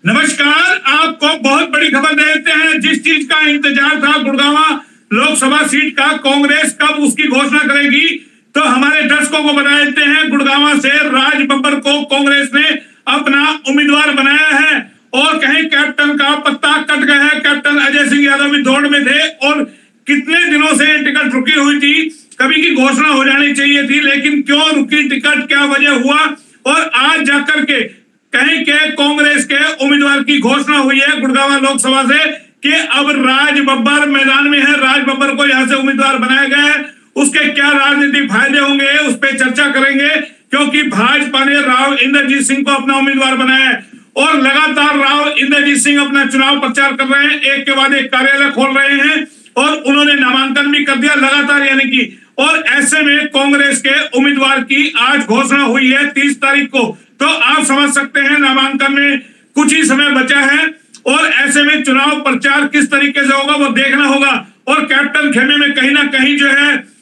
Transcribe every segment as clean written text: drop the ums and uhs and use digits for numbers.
नमस्कार, आपको बहुत बड़ी खबर देते हैं। जिस चीज का इंतजार था, गुड़गांव लोकसभा सीट का, कांग्रेस कब उसकी घोषणा करेगी, तो हमारे दर्शकों को बता देते हैं। गुड़गांव से राज बब्बर को कांग्रेस ने अपना उम्मीदवार बनाया है और कहीं कैप्टन का पत्ता कट गया है। कैप्टन अजय सिंह यादव भी दौड़ में थे और कितने दिनों से टिकट रुकी हुई थी। कभी की घोषणा हो जानी चाहिए थी, लेकिन क्यों रुकी टिकट, क्या वजह हुआ, और आज जाकर के कहीं के कांग्रेस के उम्मीदवार की घोषणा हुई है गुड़गांव लोकसभा से कि अब राज बब्बर मैदान में है। राज बब्बर को यहां से उम्मीदवार बनाया गया है। उसके क्या राजनीतिक फायदे होंगे, उस पर चर्चा करेंगे, क्योंकि भाजपा ने राव इंद्रजीत सिंह को अपना उम्मीदवार बनाया है और लगातार राव इंद्रजीत सिंह अपना चुनाव प्रचार कर रहे हैं। एक के बाद एक कार्यालय खोल रहे हैं और उन्होंने नामांकन भी कर दिया लगातार, यानी कि, और ऐसे में कांग्रेस के उम्मीदवार की आज घोषणा हुई है 30 तारीख को। तो आप समझ सकते हैं नामांकन में कुछ ही समय बचा है और ऐसे में चुनाव प्रचार किस तरीके से होगा वो देखना होगा। और कैप्टन खेमे में कहीं ना कहीं जो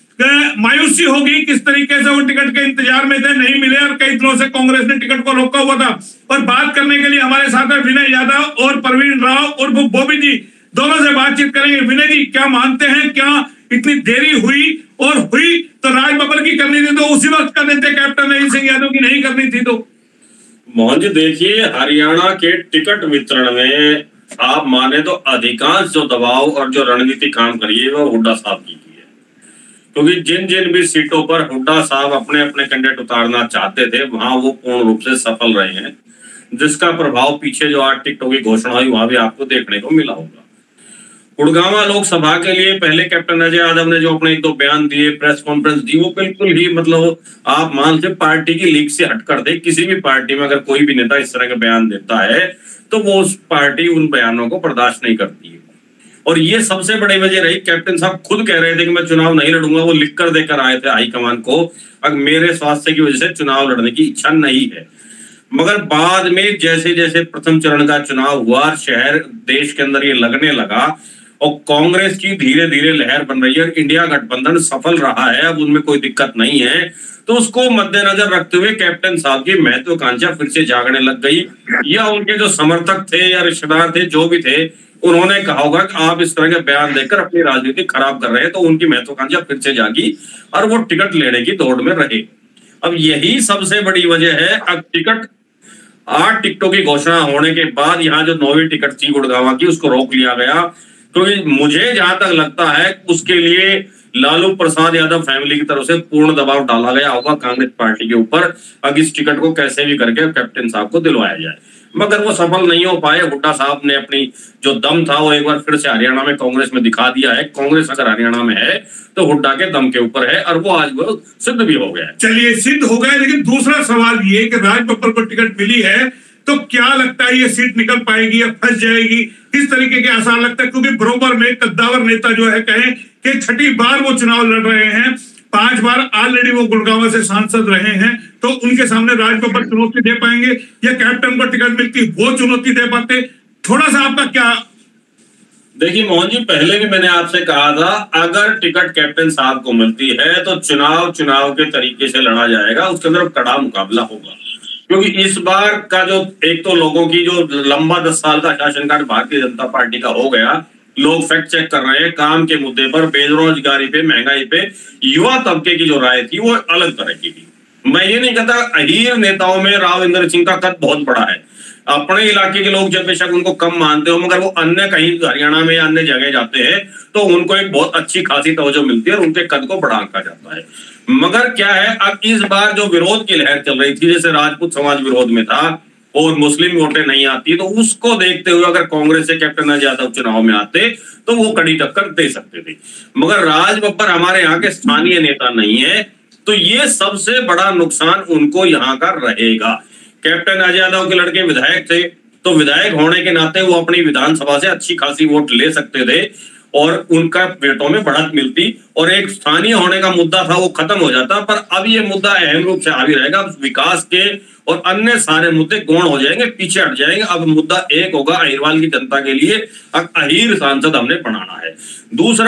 है मायूसी होगी, किस तरीके से वो टिकट के इंतजार में थे, नहीं मिले और कई दिनों से कांग्रेस ने टिकट को रोका हुआ था। और बात करने के लिए हमारे साथ है विनय यादव और प्रवीण राव और बॉबी जी, दोनों से बातचीत करेंगे। विनय जी, क्या मानते हैं, क्या इतनी देरी हुई, और हुई तो राज बब्बर की करनी थी तो उसी वक्त कर देते, कैप्टन अजय सिंह यादव की नहीं करनी थी तो? मोहन जी देखिए, हरियाणा के टिकट वितरण में आप माने तो अधिकांश जो दबाव और जो रणनीति काम करी है वो हुड्डा साहब की है। क्योंकि जिन जिन भी सीटों पर हुड्डा साहब अपने अपने कैंडिडेट उतारना चाहते थे वहां वो पूर्ण रूप से सफल रहे हैं, जिसका प्रभाव पीछे जो आज टिकटों की घोषणा हुई वहां भी आपको देखने को मिला होगा। गुड़गांव लोकसभा के लिए पहले कैप्टन अजय यादव ने जो अपने एक दो बयान दिए, प्रेस कॉन्फ्रेंस दी, वो बिल्कुल ही मतलब आप मान से पार्टी की लीग से हटकर थे। किसी भी पार्टी में अगर कोई भी नेता इस तरह के बयान देता है तो वो उस पार्टी उन बयानों को बर्दाश्त नहीं करती है। और ये सबसे बड़ी वजह रही, कैप्टन साहब खुद कह रहे थे कि मैं चुनाव नहीं लड़ूंगा, वो लिख कर देकर आए थे हाईकमान को, अब मेरे स्वास्थ्य की वजह से चुनाव लड़ने की इच्छा नहीं है। मगर बाद में जैसे जैसे प्रथम चरण का चुनाव हुआ, शहर देश के अंदर ये लगने लगा और कांग्रेस की धीरे धीरे लहर बन रही है, इंडिया गठबंधन सफल रहा है, अब उनमें कोई दिक्कत नहीं है, तो उसको मद्देनजर रखते हुए कैप्टन साहब की महत्वाकांक्षा फिर से जागने लग गई। या उनके जो समर्थक थे या रिश्तेदार थे, जो भी थे, उन्होंने कहा होगा कि आप इस तरह के बयान देकर अपनी राजनीति खराब कर रहे हैं, तो उनकी महत्वाकांक्षा फिर से जागी और वो टिकट लेने की दौड़ में रहे। अब यही सबसे बड़ी वजह है। अब टिकट 8 टिकटों की घोषणा होने के बाद यहाँ जो 9वीं टिकट थी गुड़गांव की, उसको रोक लिया गया। क्योंकि मुझे जहां तक लगता है उसके लिए लालू प्रसाद यादव फैमिली की तरफ से पूर्ण दबाव डाला गया होगा कांग्रेस पार्टी के ऊपर, अब इस टिकट को कैसे भी करके कैप्टन साहब को दिलवाया जाए। मगर वो सफल नहीं हो पाए। हुड्डा साहब ने अपनी जो दम था वो एक बार फिर से हरियाणा में कांग्रेस में दिखा दिया है। कांग्रेस अगर हरियाणा में है तो हुड्डा के दम के ऊपर है और वो आज वो सिद्ध भी हो गया है। चलिए, सिद्ध हो गए, लेकिन दूसरा सवाल ये कि राज बब्बर को टिकट मिली है तो क्या लगता है ये सीट निकल पाएगी या फंस जाएगी, किस तरीके के आसार लगता है? क्योंकि बरोबर में कद्दावर नेता जो है कहें कि छठी बार वो चुनाव लड़ रहे हैं, 5 बार ऑलरेडी वो गुड़गांव से सांसद रहे हैं, तो उनके सामने राज बब्बर चुनौती दे पाएंगे या कैप्टन को टिकट मिलती वो चुनौती दे पाते? थोड़ा सा आपका क्या? देखिए मोहन जी, पहले भी मैंने आपसे कहा था, अगर टिकट कैप्टन साहब को मिलती है तो चुनाव के तरीके से लड़ा जाएगा, उसके अंदर कड़ा मुकाबला होगा। क्योंकि इस बार का जो एक तो लोगों की जो लंबा 10 साल का शासनकाल भारतीय जनता पार्टी का हो गया, लोग फैक्ट चेक कर रहे हैं, काम के मुद्दे पर, बेरोजगारी पे, महंगाई पे युवा तबके की जो राय थी वो अलग तरह की थी। मैं ये नहीं कहता, अहीर नेताओं में राव इंद्र सिंह का कद बहुत बड़ा है। अपने इलाके के लोग जब बेशक उनको कम मानते हो, मगर वो अन्य कहीं हरियाणा में अन्य जगह जाते हैं तो उनको एक बहुत अच्छी खासी तवज्जो मिलती है और उनके कद को बढ़ा रखा जाता है। मगर क्या है, अब इस बार जो विरोध की लहर चल रही थी, जैसे राजपूत समाज विरोध में था और मुस्लिम वोटें नहीं आती, तो उसको देखते हुए अगर कांग्रेस से कैप्टन अजय यादव चुनाव में आते तो वो कड़ी टक्कर दे सकते थे। मगर राज बब्बर हमारे यहाँ के स्थानीय नेता नहीं है, तो ये सबसे बड़ा नुकसान उनको यहाँ का रहेगा। कैप्टन अजय यादव के लड़के विधायक थे, तो विधायक होने के नाते वो अपनी विधानसभा से अच्छी खासी वोट ले सकते थे और उनका वेटों में बढ़त मिलती और एक स्थानीय होने का मुद्दा था वो खत्म हो जाता। पर अब ये मुद्दा अहम रूप से हावी रहेगा। विकास के और अन्य सारे मुद्दे गौण हो जाएंगे, पीछे हट जाएंगे। अब मुद्दा एक होगा अहिरवाल की जनता के लिए, अब अहीर सांसद हमने बनाना है। दूसरा,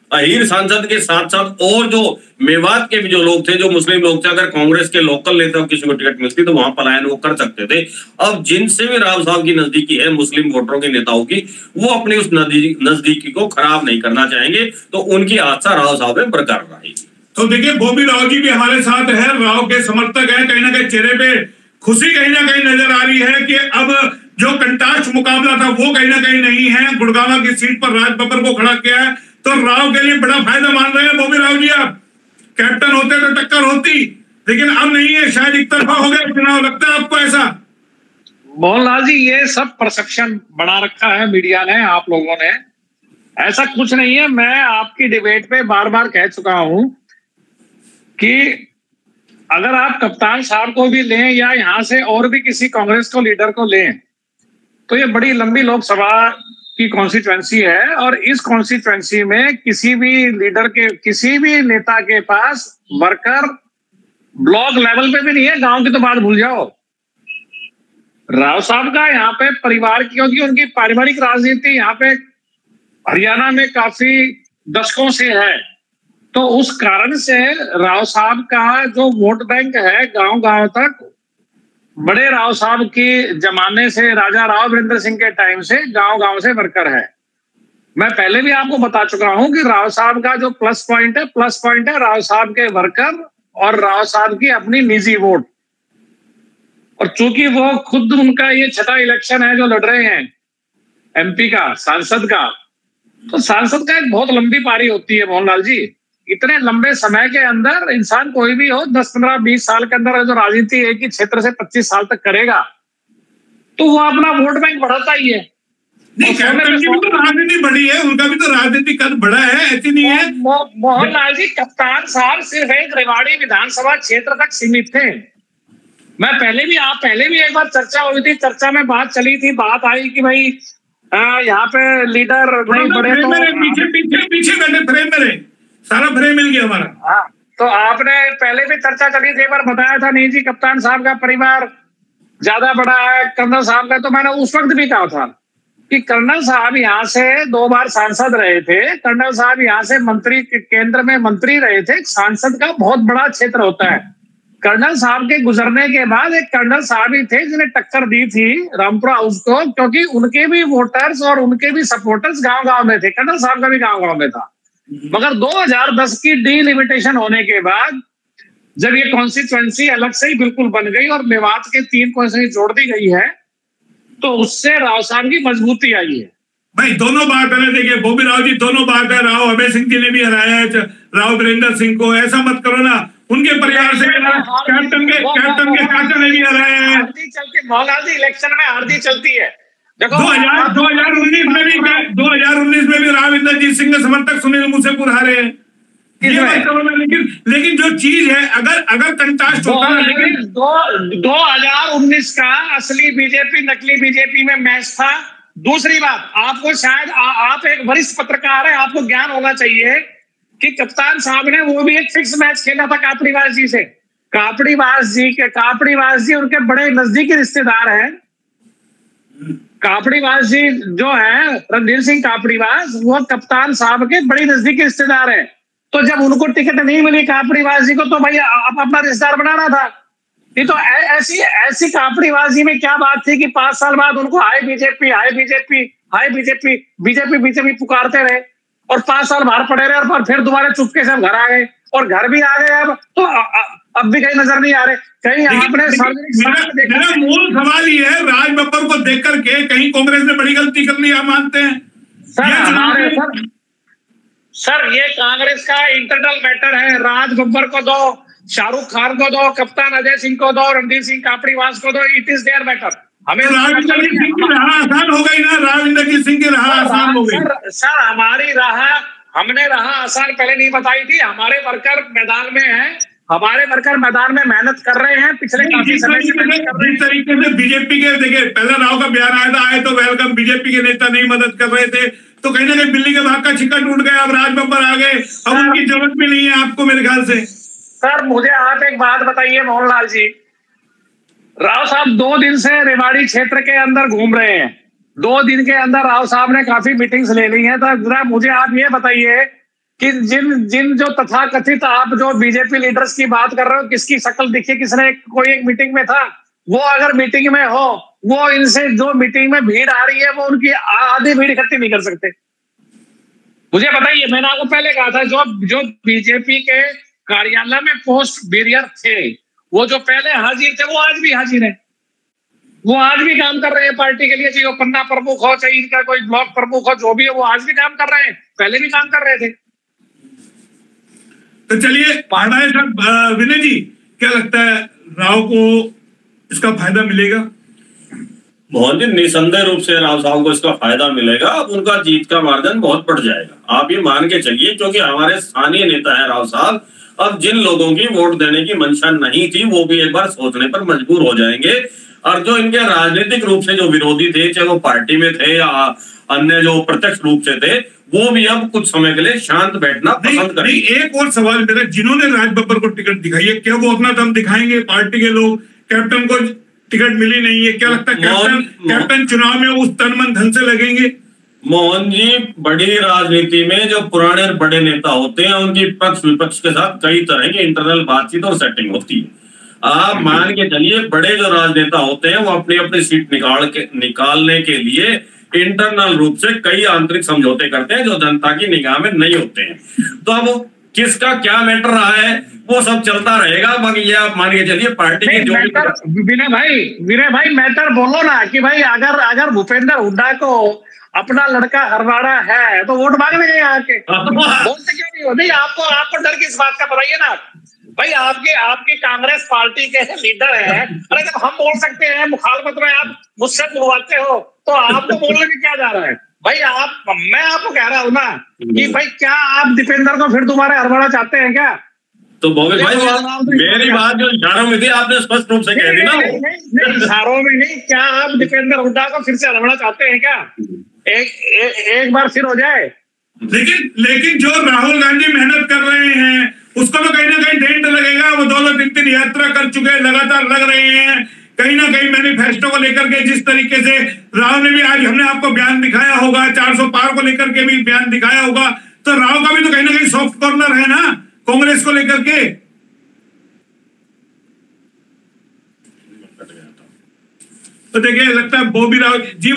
अहीर सांसद के साथ साथ और जो मेवात के भी जो लोग थे, जो मुस्लिम लोग थे, अगर कांग्रेस के लोकल नेता को किसी को टिकट मिलती तो वहां पलायन वो कर सकते थे। अब जिनसे भी राव साहब की नजदीकी है मुस्लिम वोटरों के नेताओं की, वो अपनी उस नजदीकी को खराब नहीं करना चाहेंगे, तो उनकी आस्था राव साहब में बरकरार रहेगी। तो देखिए बॉबी राव जी भी हमारे साथ है, राव के समर्थक है, कहीं ना कहीं चेहरे पे खुशी कहीं ना कहीं नजर आ रही है कि अब जो कंटास्ट मुकाबला था वो कहीं ना कहीं नहीं है। गुड़गांव की सीट पर राज बब्बर को खड़ा किया है, तो राव के लिए बड़ा फायदा मान रहे हैं बॉबी राव जी। आप कैप्टन होते तो टक्कर होती, लेकिन अब नहीं है, शायद एक तरफा हो गया चुनाव, लगता है आपको ऐसा? मोहनलाल जी, ये सब परसेप्शन बना रखा है मीडिया ने, आप लोगों ने। ऐसा कुछ नहीं है। मैं आपकी डिबेट पे बार बार कह चुका हूं कि अगर आप कप्तान साहब को भी लें या यहां से और भी किसी कांग्रेस को लीडर को लें, तो ये बड़ी लंबी लोकसभा की कॉन्स्टिट्यूएंसी है, और इस कॉन्स्टिट्यूएंसी में किसी भी लीडर के, किसी भी नेता के पास वर्कर ब्लॉक लेवल पे भी नहीं है। गांव की तो बात भूल जाओ। राव साहब का यहाँ पे परिवार, क्योंकि उनकी पारिवारिक राजनीति यहाँ पे हरियाणा में काफी दशकों से है, तो उस कारण से राव साहब का जो वोट बैंक है गांव गांव तक, बड़े राव साहब की जमाने से, राजा राव वीरेंद्र सिंह के टाइम से गांव गांव से वर्कर है। मैं पहले भी आपको बता चुका हूं कि राव साहब का जो प्लस पॉइंट है राव साहब के वर्कर और राव साहब की अपनी निजी वोट। और चूंकि वो खुद, उनका ये छठा इलेक्शन है जो लड़ रहे हैं एमपी का, सांसद का, तो सांसद का एक बहुत लंबी पारी होती है मोहनलाल जी। इतने लंबे समय के अंदर इंसान कोई भी हो, 10, 15, 20 साल के अंदर जो राजनीति एक ही क्षेत्र से 25 साल तक करेगा, तो वो अपना वोट बैंक बढ़ाता ही है। नहीं, कैप्टन की भी तो राजनीति बड़ी है, उनका भी तो राजनीति कद बड़ा है, ऐसी नहीं है। मोहनलाल जी, कप्तान साहब सिर्फ एक रेवाड़ी विधानसभा क्षेत्र तक सीमित थे। मैं पहले भी एक बार चर्चा हुई थी, चर्चा में बात चली थी, बात आई कि भाई यहाँ पे लीडर नहीं बड़े, पीछे बैठे फ्रेम में, सारा फ्रेम मिल गया हमारा। हाँ, तो आपने पहले भी चर्चा चली थी, एक बार बताया था नहीं जी कप्तान साहब का परिवार ज्यादा बड़ा है कर्नल साहब का। तो मैंने उस वक्त भी कहा था कि कर्नल साहब यहाँ से 2 बार सांसद रहे थे, कर्नल साहब यहाँ से मंत्री, केंद्र में मंत्री रहे थे। सांसद का बहुत बड़ा क्षेत्र होता है। कर्नल साहब के गुजरने के बाद एक कर्नल साहब ही थे जिन्हें टक्कर दी थी रामपुरा हाउस को, क्योंकि उनके भी वोटर्स और उनके भी सपोर्टर्स गांव गांव में थे। कर्नल साहब का भी गांव गांव में था। मगर 2010 की डिलिमिटेशन होने के बाद जब ये कॉन्स्टिट्यूएंसी अलग से ही बिल्कुल बन गई और मेवात के 3 कॉन्स्टिट्यूएंसी जोड़ दी गई है, तो उससे राव साहब की मजबूती आई है। भाई दोनों बात है, देखिए बॉबी राव जी दोनों बात है। राव अभय सिंह जी ने भी हराया है राव वीरेंद्र सिंह को, ऐसा मत करो ना। उनके परिवार से कैप्टन के चाचा ने भी हराया है। मोहनलाल जी, इलेक्शन में हारती चलती है। 2019 में भी राव इंद्रजीत सिंह के समर्थक सुनील मूसेपुर हारे हैं। लेकिन जो चीज है, अगर कंटास्ट होता है, लेकिन 2019 का असली बीजेपी नकली बीजेपी में मैच था। दूसरी बात, आपको शायद आप एक वरिष्ठ पत्रकार है, आपको ज्ञान होना चाहिए कि कप्तान साहब ने वो भी एक फिक्स मैच खेला था कापड़ीवास जी से। कापड़ीवास जी उनके बड़े नजदीकी रिश्तेदार हैं। कापड़ीवास जी जो है, रणधीर सिंह कापड़ीवास, वो कप्तान साहब के बड़ी नजदीकी रिश्तेदार है। तो जब उनको टिकट नहीं मिली कापड़ीवास जी को, तो भाई आप अपना रिश्तेदार बनाना था। ये तो ऐसी कापड़ीवास जी में क्या बात थी कि 5 साल बाद उनको हाय बीजेपी पुकारते रहे और 5 साल बाहर पड़े रहे और फिर दोबारा चुपके से घर आ गए, और घर भी आ गए। अब भी कहीं नजर नहीं आ रहे कहीं। आपने मेरा मूल सवाल ये है, राज बब्बर को देख करके कहीं कांग्रेस ने बड़ी गलती कर ली, आप मानते हैं? सर, ये कांग्रेस का इंटरनल मैटर है। राज बब्बर को दो, शाहरुख खान को दो, कप्तान अजय सिंह को दो, रणधीर सिंह कापड़ीवास को दो, इट इज देयर मैटर। हमें राविंदरजीत सिंह की राह आसान हो गई ना, राविंदरजीत सिंह की राह आसान हो गई। सर, हमारी राह, हमने राह आसान पहले नहीं बताई थी। हमारे वर्कर मैदान में हैं, हमारे वर्कर मैदान में मेहनत कर रहे हैं पिछले काफी समय से। जिस तरीके से बीजेपी के, देखिए पहले राव का बयान आए तो वेलकम, बीजेपी के नेता नहीं मदद कर रहे थे, तो कहीं ना कहीं बिल्ली के भाग का छिक्का टूट गया। अब राज बब्बर आ गए, अब उनकी जरूरत भी नहीं है आपको मेरे ख्याल से। सर, मुझे आप एक बात बताइए मोहनलाल जी, राव साहब 2 दिन से रेवाड़ी क्षेत्र के अंदर घूम रहे हैं। 2 दिन के अंदर राव साहब ने काफी मीटिंग्स ले ली हैं। तो जरा मुझे आप ये बताइए कि जिन जिन जो तथाकथित आप जो बीजेपी लीडर्स की बात कर रहे हो, किसकी शक्ल दिखी, किसने कोई एक मीटिंग में था, वो अगर मीटिंग में हो, वो इनसे जो मीटिंग में भीड़ आ रही है वो उनकी आधी भीड़ इकट्ठी नहीं कर सकते। मुझे बताइए, मैंने आपको पहले कहा था जो बीजेपी के कार्यालय में पोस्ट बैरियर थे, वो जो पहले हाजिर थे वो आज भी हाजिर है, वो आज भी काम कर रहे हैं पार्टी के लिए, चाहे वो पन्ना प्रमुख हो, चाहे इनका कोई ब्लॉक प्रमुख हो, जो भी है वो आज भी काम कर रहे हैं, पहले भी काम कर रहे थे। तो चलिए विनय जी, क्या लगता है राव को इसका फायदा मिलेगा? मोहन जी, निसंदेह रूप से राव साहब को इसका फायदा मिलेगा। अब उनका जीत का मार्जिन बहुत बढ़ जाएगा, आप ये मान के चलिए, क्योंकि हमारे स्थानीय नेता है राव साहब। अब जिन लोगों की वोट देने की मंशा नहीं थी, वो भी एक बार सोचने पर मजबूर हो जाएंगे। और जो इनके राजनीतिक रूप से जो विरोधी थे, चाहे वो पार्टी में थे या अन्य जो प्रत्यक्ष रूप से थे, वो भी अब कुछ समय के लिए शांत बैठना पसंद करेंगे। एक और सवाल मेरा, जिन्होंने राज बब्बर को टिकट दिखाई है, क्या वो अपना दम दिखाएंगे? पार्टी के लोग, कैप्टन को टिकट मिली नहीं है, क्या लगता है कैप्टन चुनाव में उस तन मन धन से लगेंगे? मोहन जी, बड़ी राजनीति में जो पुराने और बड़े नेता होते हैं, उनकी पक्ष विपक्ष के साथ कई तरह की इंटरनल बातचीत और सेटिंग होती है। आप मान के चलिए, बड़े जो राजनेता होते हैं वो अपनी अपनी सीट निकालने के लिए इंटरनल रूप से कई आंतरिक समझौते करते हैं, जो जनता की निगाह में नहीं होते हैं। तो अब किसका क्या मैटर रहा है वो सब चलता रहेगा। बाकी ये आप मान के चलिए, पार्टी की जो विनय भाई मैटर बोलो ना, कि भाई अगर भूपेंद्र हुड्डा को अपना लड़का हरवाड़ा है तो वोट मांगने गए आके, बोलते क्यों नहीं हो? नहीं, आपको डर किस बात का, बताइए ना भाई। आपकी कांग्रेस पार्टी के लीडर है, अरे जब हम बोल सकते हैं मुखालफत में आप मुझसे बुलवाते हो, तो आपको बोलने में क्या जा रहा है भाई? मैं आपको कह रहा हूँ ना कि भाई, क्या आप दीपेंद्र को फिर दोबारा हरवाड़ा चाहते हैं क्या? तो भोगल भाई, मेरी बात जो इशारों में थी, आपने स्पष्ट रूप से कह दी ना। नहीं, इशारों में नहीं, क्या आप दीपेंद्र हुड्डा को फिर से हरवाड़ा चाहते हैं क्या? एक बार फिर हो जाए। लेकिन जो राहुल गांधी मेहनत कर रहे हैं, उसको तो कहीं ना कहीं डेंट लगेगा। वो 2-3 यात्रा कर चुके हैं, लगातार लग रहे हैं, कहीं ना कहीं मैनिफेस्टो को लेकर के जिस तरीके से राव ने भी, आज हमने आपको बयान दिखाया होगा, 400 पार को लेकर के भी बयान दिखाया होगा, तो राव का भी तो कहीं ना कहीं सॉफ्ट कॉर्नर है ना कांग्रेस को लेकर के। तो देखिए, लगता है बॉबी राव जी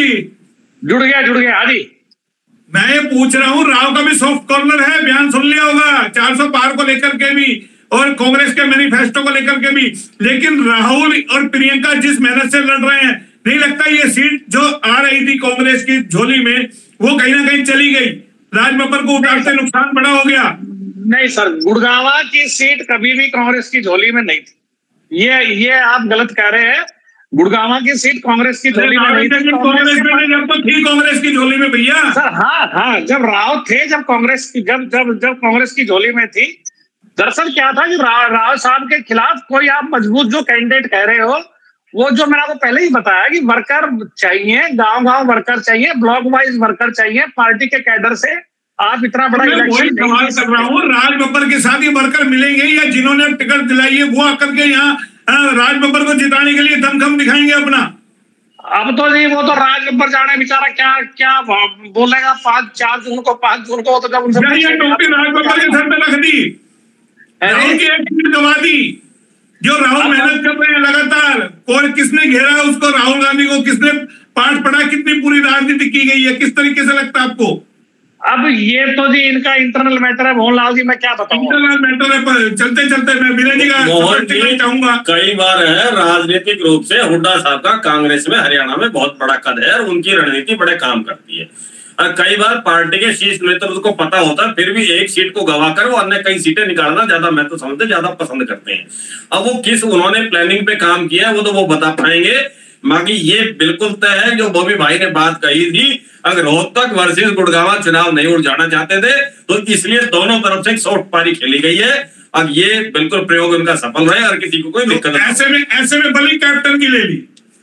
जुड़ गया। हाँ जी, मैं ये पूछ रहा हूँ, राव का भी सॉफ्ट कॉर्नर है, बयान सुन लिया होगा 400 पार को लेकर के भी और कांग्रेस के मैनिफेस्टो को लेकर के भी। लेकिन राहुल और प्रियंका जिस मेहनत से लड़ रहे हैं, नहीं लगता ये सीट जो आ रही थी कांग्रेस की झोली में, वो कहीं ना कहीं चली गई? राज बब्बर को उतार से नुकसान बड़ा हो गया। नहीं सर, गुड़गांव की सीट कभी भी कांग्रेस की झोली में नहीं थी, ये आप गलत कह रहे हैं। गुड़गांव की सीट कांग्रेस की झोली में नहीं थी, कांग्रेस में जब तो थी कांग्रेस की झोली में भैया। सर हाँ, जब राव थे, जब कांग्रेस की जब कांग्रेस की झोली में थी। दरअसल क्या था कि राव साहब के खिलाफ कोई आप मजबूत जो कैंडिडेट कह रहे हो, वो जो मैंने आपको पहले ही बताया कि वर्कर चाहिए, गांव वर्कर चाहिए, ब्लॉक वाइज वर्कर चाहिए, पार्टी के कैडर से आप इतना बड़ा इलेक्शन सवाल कर रहा हूँ। राज बब्बर के साथ ये वर्कर मिलेंगे या जिन्होंने टिकट दिलाई है वो आकर के यहाँ राज बब्बर को जिताने के लिए दमखम दिखाएंगे अपना? अब तो जी, वो तो राज बब्बर जाने बेचारा क्या बोलेगा। 5 जून को तो जब उनसे टोपी राज बब्बर के सर पे रख दी, राहुल की एक सीट गवा दी। जो राहुल मेहनत कर रहे हैं लगातार, और किसने घेरा उसको, राहुल गांधी को किसने पाठ पढ़ा, कितनी पूरी राजनीति की गई है, किस तरीके से लगता है आपको? अब ये तो जी इनका इंटरनल मैटर है मोहनलाल जी, मैं क्या बताऊं। इंटरनल मैटर है, पर चलते मैं विनय जी का चाहूंगा। कई बार है राजनीतिक रूप से हुड्डा साहब का कांग्रेस में, हरियाणा में बहुत बड़ा कद है और उनकी रणनीति बड़े काम करती है। और कई बार पार्टी के शीर्ष नेतृत्व को पता होता है, फिर भी एक सीट को गवाकर वो अन्य कई सीटें निकालना ज्यादा महत्व समझते, ज्यादा पसंद करते हैं। अब वो किस उन्होंने प्लानिंग पे काम किया है वो तो वो बता पाएंगे। बाकी ये बिल्कुल तय है, जो बॉबी भाई ने बात कही थी, अगर रोहतक वर्सेस गुड़गांव चुनाव नहीं उड़ जाना चाहते थे, तो इसलिए दोनों तरफ से एक सॉफ्ट पारी खेली गई है। अब ये बिल्कुल प्रयोग उनका सफल रहे और किसी को कोई दिक्कत नहीं। ऐसे में बली कैप्टन की ले ली।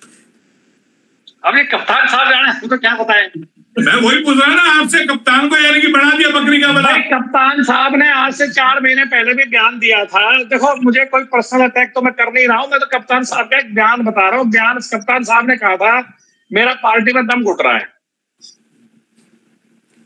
अब ये कप्तान साहब जाने, तो क्या बताएं। मैं वही पूछ रहा ना आपसे, कप्तान को यानी कि बढ़ा दिया बकरी का बला। कप्तान साहब ने आज से 4 महीने पहले भी बयान दिया था। देखो, मुझे कोई पर्सनल अटैक तो मैं कर नहीं रहा हूं, मैं तो कप्तान साहब का एक बयान बता रहा हूँ। बयान कप्तान साहब ने कहा था, मेरा पार्टी में दम घुट रहा है।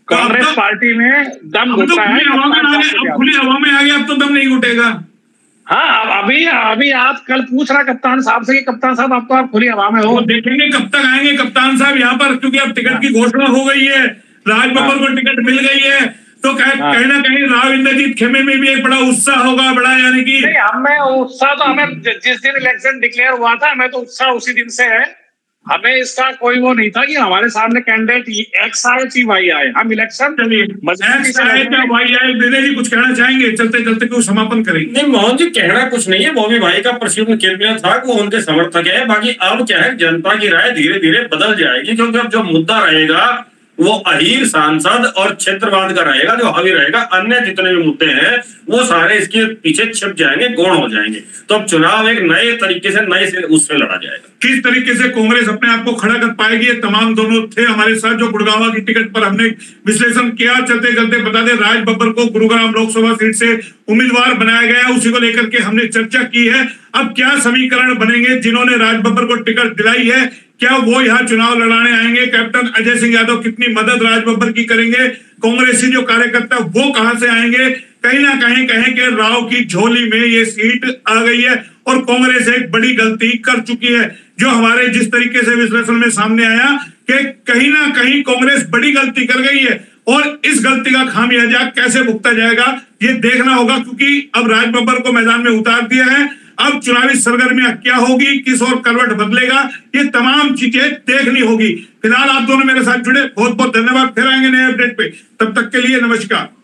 कांग्रेस पार्टी में दम घुटा है। खुली हवा में आ गया, अब तो दम नहीं घुटेगा। हाँ, अभी आप कल पूछ रहा कप्तान साहब से कि कप्तान साहब अब तो आप खुली हवा में हो। देखेंगे कब तक आएंगे कप्तान साहब यहाँ पर, क्योंकि अब टिकट की घोषणा हो गई है, राज बब्बर को टिकट मिल गई है, तो कहीं ना कहीं राव इंद्रजीत खेमे में भी एक बड़ा उत्साह होगा, बड़ा यानी कि नहीं, हमें उत्साह तो हमें जिस दिन इलेक्शन डिक्लेयर हुआ था हमें तो उत्साह उसी दिन से है। हमें इसका कोई वो नहीं था कि हमारे सामने कैंडिडेट एक्स आए कि वाई आए, हम इलेक्शन वाई आए। विनय जी कुछ कहना चाहेंगे चलते चलते, क्यों समापन करेंगे? नहीं मोहन जी, कहना कुछ नहीं है, बॉबी भाई का प्रश्न केंद्र था वो उनके समर्थक है। बाकी अब क्या है, जनता की राय धीरे धीरे बदल जाएगी, क्योंकि अब जो मुद्दा रहेगा वो अहीर सांसद और क्षेत्रवाद का रहेगा, जो हावी रहेगा। अन्य जितने भी मुद्दे हैं वो सारे इसके पीछे छिप जाएंगे, गौण हो जाएंगे। तो अब चुनाव एक नए तरीके से नए से उससे लड़ा जाएगा। किस तरीके से कांग्रेस अपने आप को खड़ा कर पाएगी, ये तमाम दोनों थे हमारे साथ जो गुड़गांव की टिकट पर हमने विश्लेषण किया। चलते चलते बता दें, राज बब्बर को गुरुग्राम लोकसभा सीट से उम्मीदवार बनाया गया, उसी को लेकर के हमने चर्चा की है। अब क्या समीकरण बनेंगे, जिन्होंने राज बब्बर को टिकट दिलाई है क्या वो यहाँ चुनाव लड़ाने आएंगे? कैप्टन अजय सिंह यादव कितनी मदद राज बब्बर की करेंगे? कांग्रेसी जो कार्यकर्ता वो कहां से आएंगे? कहीं ना कहीं कहें कि राव की झोली में ये सीट आ गई है और कांग्रेस एक बड़ी गलती कर चुकी है, जो हमारे जिस तरीके से विश्लेषण में सामने आया कि कहीं ना कहीं कांग्रेस बड़ी गलती कर गई है और इस गलती का खामियाजा कैसे भुगता जाएगा ये देखना होगा, क्योंकि अब राज बब्बर को मैदान में उतार दिया है। अब चुनावी सरगर्मियां क्या होगी, किस और करवट बदलेगा, ये तमाम चीजें देखनी होगी। फिलहाल आप दोनों मेरे साथ जुड़े, बहुत बहुत धन्यवाद। फिर आएंगे नए अपडेट पे, तब तक के लिए नमस्कार।